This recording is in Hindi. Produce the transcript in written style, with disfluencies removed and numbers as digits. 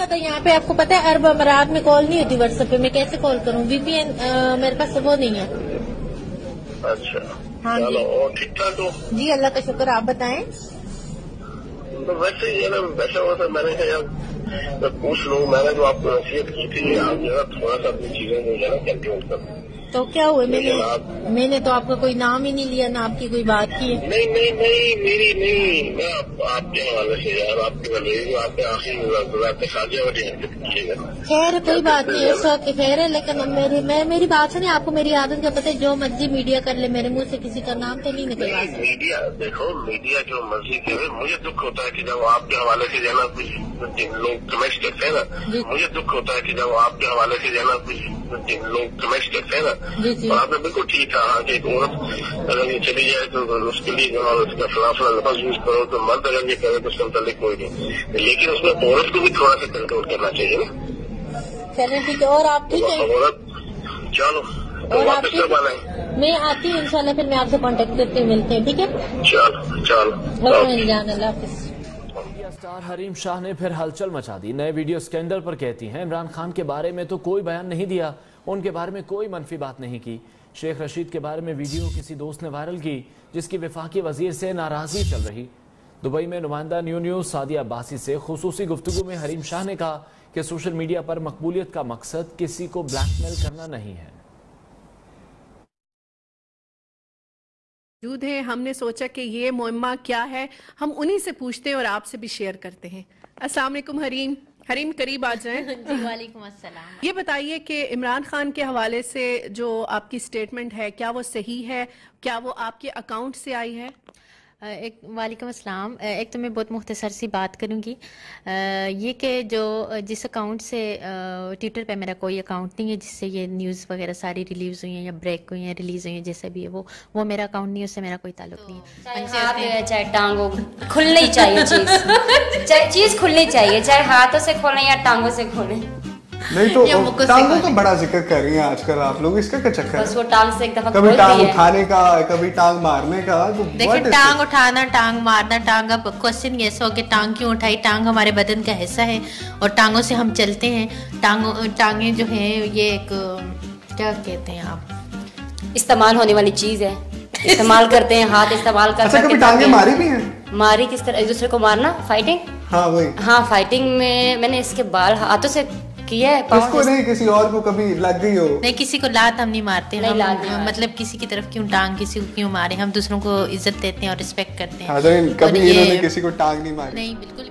तो यहाँ पे आपको पता है अरब अमारात में कॉल नहीं होती व्हाट्सएप पे, मैं कैसे कॉल करूँ? VPN मेरे पास वो नहीं है। अच्छा हाँ जी, और ठीक ठाक हो? जी अल्लाह का शुक्र, आप बताएं। तो वैसे ये ना वैसा हुआ था, मैंने कहा यार मैं पूछ लूँ, मैंने जो आपको नसीहत की थी आप जो है थोड़ा सा अपनी चीजों को जो है कंट्रोल कर। तो क्या हुआ? मैंने तो आपका कोई नाम ही नहीं लिया, ना आपकी कोई बात की है। नहीं मेरी नहीं, मैं आपके हवाले से यार आपके वाले आपके आखिरी खाजा वाली हरकत कीजिएगा। खैर कोई बात नहीं, ऐसा खैर है, लेकिन मेरी बात सुनिए, आपको मेरी आदत का पता है, जो मर्जी मीडिया कर ले, मेरे मुंह से किसी का नाम तो नहीं निकलवा सकता। मीडिया देखो, मीडिया जो मर्जी करे, मुझे दुख होता है कि जब आपके हवाले से जाना कुछ लोग कमेंट्स करते हैं ना, मुझे दुख होता है कि जब आपके हवाले से जाना कुछ लोग कमेंट्स करते हैं ना। और आपने बिल्कुल ठीक कहा कि एक औरत अगर ये चली जाए तो उसके लिए जो है उसका फला लफ्ज यूज करो, तो मर्द अगर ये करे तो उसका मतलब कोई नहीं, लेकिन उसमें औरत को भी थोड़ा सा कंट्रोल करना चाहिए ना। चलो ठीक है, और आप ठीक है? औरत चलो तो वापस कब आना है? मैं आती हूँ इंशाल्लाह, फिर मैं आपसे कांटेक्ट करती हूँ, मिलते हैं, ठीक है? चलो अल्लाह हाफिज़। स्टार हरीम शाह ने फिर हलचल मचा दी। नए वीडियो स्कैंडल पर कहती हैं इमरान खान के बारे में तो कोई बयान नहीं दिया, उनके बारे में कोई मनफी बात नहीं की। शेख रशीद के बारे में वीडियो किसी दोस्त ने वायरल की जिसकी वफाकी वजीर से नाराजगी चल रही। दुबई में नुमाइंदा न्यूज़ सादिया अब्बासी से खुसूसी गुफ्तगू में हरीम शाह ने कहा कि सोशल मीडिया पर मकबूलियत का मकसद किसी को ब्लैकमेल करना नहीं है। मौजूद है, हमने सोचा कि ये मुअम्मा क्या है, हम उन्हीं से पूछते हैं और आपसे भी शेयर करते हैं। अस्सलाम वालेकुम हरीम करीब आ जाएं। जी वालेकुम अस्सलाम। ये बताइए कि इमरान खान के हवाले से जो आपकी स्टेटमेंट है, क्या वो सही है? क्या वो आपके अकाउंट से आई है? वालेकुम अस्सलाम। एक तो मैं बहुत मुख्तसर सी बात करूँगी, ये कि जो जिस अकाउंट से ट्विटर पे मेरा कोई अकाउंट नहीं है जिससे ये न्यूज़ वगैरह सारी रिलीज़ हुई हैं या ब्रेक हुई हैं, रिलीज़ हुई हैं, जैसे भी है वो मेरा अकाउंट नहीं है, उससे मेरा कोई ताल्लुक नहीं है। चाहे हाथ चाहे टांगों खुलनी चाहिए, चीज़ खुलनी चाहिए, चाहे हाथों से खोलें या टांगों से खोलें। नहीं तो टांगों का बड़ा जिक्र कर रही हैं आजकल आप लोग, इसका क्या चक्कर? बस वो टांग से एक दफा कभी टांग उठाने का, कभी टांग मारने का। तो देखिए टांग उठाना, टांग मारना, टांग अब क्वेश्चन ऐसा हो कि टांग क्यों उठाई? टांग हमारे बदन का हिस्सा है और टांगों से हम चलते हैं। टांगे जो है ये एक क्या कहते हैं आप, इस्तेमाल होने वाली चीज है, इस्तेमाल करते हैं, हाथ इस्तेमाल करते हैं। कभी टांगे मारी भी हैं? मारी किस तरह? एक दूसरे को मारना, फाइटिंग। हाँ वही। हाँ फाइटिंग में मैंने इसके बाल हाथों से किया है। किसको नहीं, किसी और को कभी लग गई हो? नहीं, किसी को लात हम नहीं मारते, नहीं हम मतलब किसी की तरफ क्यों टांग, किसी को क्यों मारे? हम दूसरों को इज्जत देते हैं और रिस्पेक्ट करते हैं। हाँ, कभी इन्होंने किसी को टांग नहीं मारी? नहीं बिल्कुल